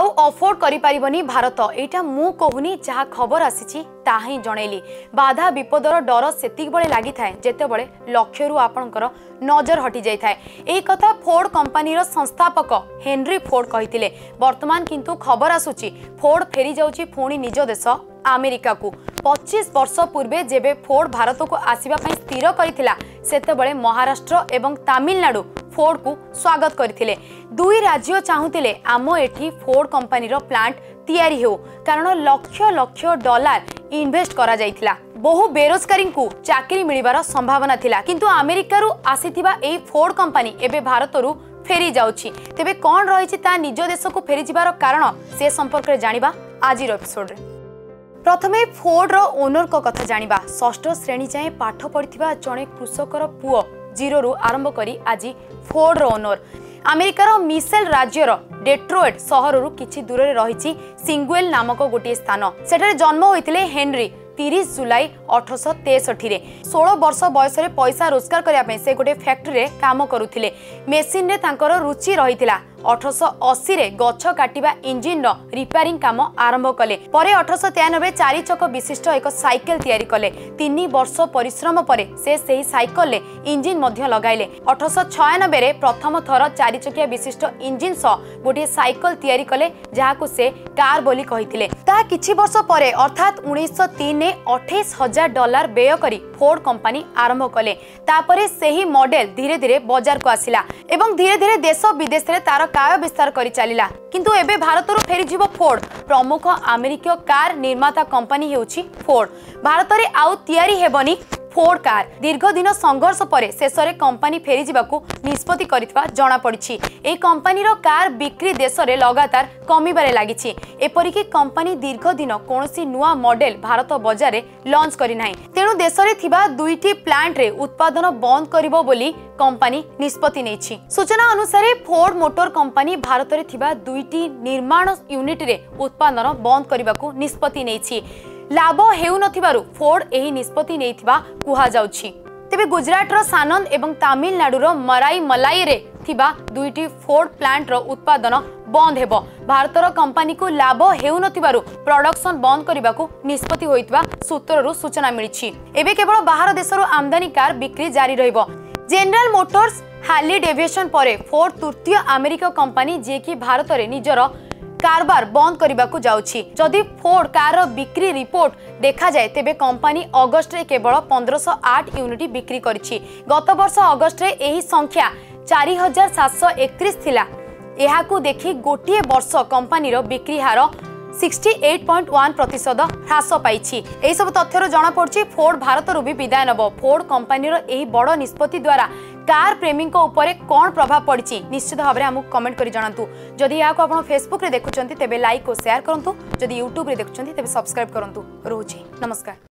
आउ अफोर्ड करि परिबनी भारत एटा मु कहूनी जहाँ खबर आसी ताही जनइली बाधा विपदर डर सेतिक बळे लागि थाए जेते बळे लक्ष्यरु आपणकर नजर हटि जाय थाए। एई कथा फोर्ड कंपनी रो संस्थापक हेनरी फोर्ड कहितिले। वर्तमान किंतु खबर आसुची फोर्ड फेरी जाउची पुणी निज देश अमेरिका को। 25 वर्ष पूर्वे जेबे फोर्ड भारत को आसीबा पई स्थिर करिथिला सेते बळे महाराष्ट्र एवं तमिलनाडु फोर्ड को स्वागत करथिले। दुई राज्य चाहुतिले आम एठी फोर्ड कंपनी रो प्लांट तैयारी हो कारण लक्ष लक्ष डॉलर इन्वेस्ट करा जायथिला। बहु बेरोजगारी को चाकरी मिलिबार संभावना थिला किंतु अमेरिका रु आसीथिबा एई फोर्ड कंपनी एबे भारत रु फेरी जाउची। तेबे कोन रहिछि ता निज देश को फेरी जिबार कारण से संपर्क रे जानिबा आजिर एपिसोड रे। प्रथमे फोर्ड रो ओनर को कथा जानिबा। षष्ठ श्रेणी जाए पाठ पढ़िथिबा जणे कृषकर पुओ जीरो रु आरंभ करी आज फोर्ड रो ओनर। अमेरिकार मिसेल राज्यर डेट्रोइट सहर रु किछि दूर रे रहिछि सिंगुएल नामक गोटे स्थान। सेठारे जन्म होइतिले हेनरी 30 जुलाई 1863 रे। 16 वर्ष बयस रे पैसा रोजगार करिया पे से गोटे फैक्ट्री रे काम करुथिले। मेसिन रे तांकर रुचि रहितिला। 1880 रे गछ काटिबा इंजिन रो रिपेयरिंग काम आरंभ कले। परे 1893 चारि चक विशिष्ट एक साइकेल तैयारी कले। 3 वर्ष परिश्रम परे से सही साइकेल ले इंजिन मध्य लगाइले। 1896 रे प्रथम थर 4 चकिया विशिष्ट इंजिन सह गोटे साइकेल तैयारी कले जहाको से कार बोली कहिथिले। ता किछि वर्ष परे अर्थात 1903 ने $28,000 व्यय करी फोर्ड कंपनी आरंभ कले। तापरे सही मॉडल धीरे धीरे बाजार को आसिला एवं धीरे धीरे देश विदेश रे तार काय विस्तार करी चलिला। किंतु एबे भारत रो फेरी जीवो फोर्ड। प्रमुख अमेरिकीय कार निर्माता कंपनी हेउची फोर्ड। भारत रे आउ तैयारी हेबनी फोर्ड कार। दीर्घ दिन संघर्ष परे शेष रे कंपनी फेरी जीवाकू निष्पत्ति करितबा जणा पड़िछि। ए कंपनी रो कार बिक्री देश रे लगातार कमिबारे लागिछि। एपरिकी कंपनी दीर्घ दिन कोनोसी नुआ मॉडल भारत बाजार रे लॉन्च करि नाही। तेणु देश रे थिबा दुईटी प्लांट रे उत्पादन बंद करिवो बोली कंपनी निष्पत्ति नेछि। सूचना अनुसार फोर्ड मोटर कंपनी भारत रे थिबा दुईटी निर्माण यूनिट रे उत्पादन बंद करिबाकू निष्पत्ति नेछि। लाभ हेउ नथिबारु फोर्ड एही निष्पत्ति नेइथिबा कुहा जाउछि। तेबे गुजरात रो सानंद एवं तमिलनाडु रो मराई मलाई रे थिबा दुईटी फोर्ड प्लांट रो उत्पादन बंद हेबो। भारत रो कंपनी को लाभ हेउ नथिबारु प्रोडक्शन बंद करिबाकू निष्पत्ति होइतबा सूत्ररु सूचना मिलिछि। एबे केवल बाहर देशरो आमदानी कार बिक्री जारी रहिबो। जनरल मोटर्स हार्ली डेविडसन परे फोर्ड तृतीय अमेरिका कंपनी जे कि भारत रे निजर कारबार बंद करने को जाउछि। जदि फोर्ड कार बिक्री रिपोर्ट देखा जाए तेबे कंपनी अगस्त रे केवल 1508 यूनिट बिक्री करिछि। गत वर्ष अगस्त रे एही संख्या 4731 थिला। एहाकू देखि गोटिए वर्ष कंपनी रो बिक्री हार 68.1% ह्रास पाइछि। एही सब तथ्यर जणा पड़छि फोर्ड भारत रु भी विदाय नब। फोर्ड कंपनी रो एही बड़ निष्पत्ति द्वारा कार प्रेमी उपरे कौन प्रभाव पड़ी निश्चित भाव में आमको कमेंट कर जनातु। जदि या आप फेसबुक रे देखुछंती तेबे लाइक और शेयर करंतु। जदि यूट्यूब रे देखुछंती तेबे सब्सक्राइब करंतु। रोजी नमस्कार।